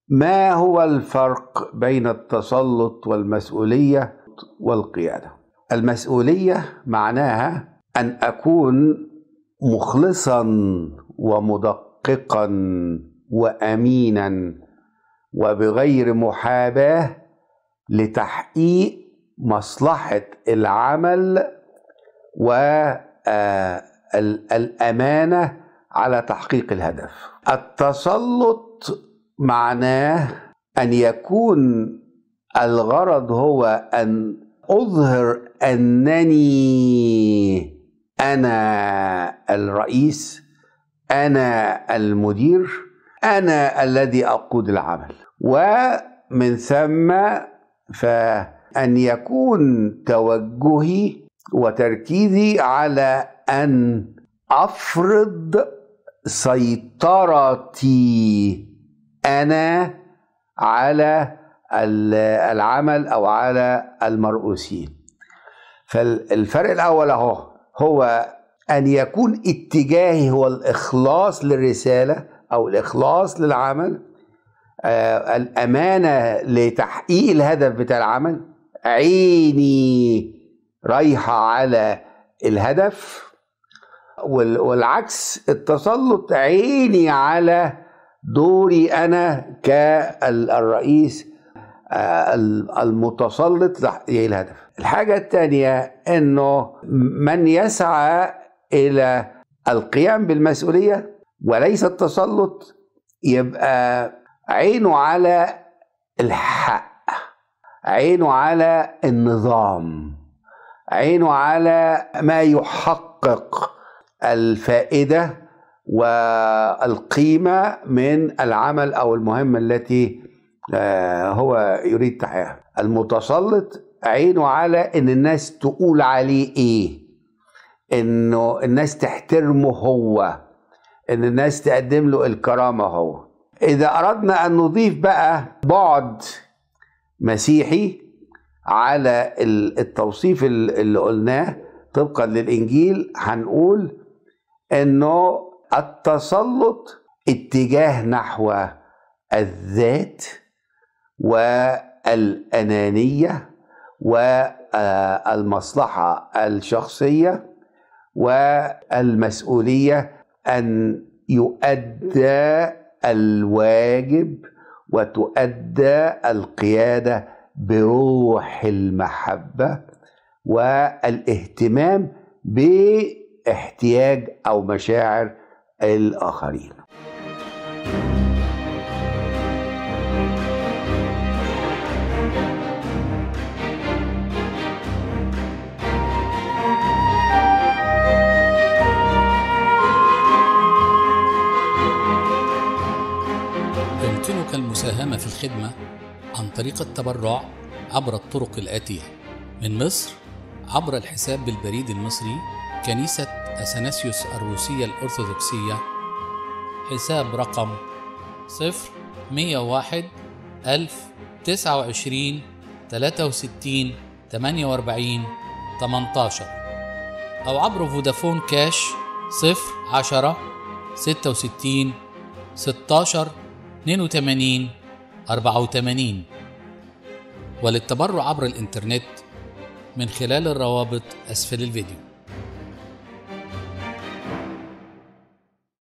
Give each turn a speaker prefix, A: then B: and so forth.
A: ما هو الفرق بين التسلط والمسؤولية والقيادة؟ المسؤولية معناها أن أكون مخلصا ومدققا وأمينا وبغير محاباة لتحقيق مصلحة العمل والأمانة على تحقيق الهدف. التسلط معناه أن يكون الغرض هو أن أظهر أنني أنا الرئيس، أنا المدير، أنا الذي أقود العمل. ومن ثم فأن يكون توجهي وتركيزي على أن أفرض سيطرتي أنا على العمل أو على المرؤوسين. فالفرق الأول هو أن يكون اتجاهي هو الإخلاص للرسالة أو الإخلاص للعمل، الأمانة لتحقيق الهدف بتاع العمل، عيني رايحة على الهدف. والعكس التسلط عيني على دوري أنا كالرئيس المتسلط لتحقيق الهدف. الحاجة الثانية أنه من يسعى إلى القيام بالمسؤولية وليس التسلط يبقى عينه على الحق، عينه على النظام، عينه على ما يحقق الفائدة والقيمة من العمل أو المهمة التي هو يريد تحقيقها. المتسلط عينه على إن الناس تقول عليه إيه، إنه الناس تحترمه هو، إن الناس تقدم له الكرامة هو. إذا أردنا أن نضيف بقى بعد مسيحي على التوصيف اللي قلناه طبقا للإنجيل، هنقول إنه التسلط اتجاه نحو الذات والأنانية والمصلحة الشخصية، والمسؤولية أن يؤدى الواجب وتؤدى القيادة بروح المحبة والاهتمام باحتياج أو مشاعر الآخرين.
B: يمكنك المساهمة في الخدمة عن طريق التبرع عبر الطرق الآتية: من مصر عبر الحساب بالبريد المصري كنيسة أثناسيوس الروسية الأرثوذكسية، حساب رقم 0101 1029 63 48 18، أو عبر فودافون كاش 010 66 16 82 84. وللتبرع عبر الإنترنت من خلال الروابط أسفل الفيديو.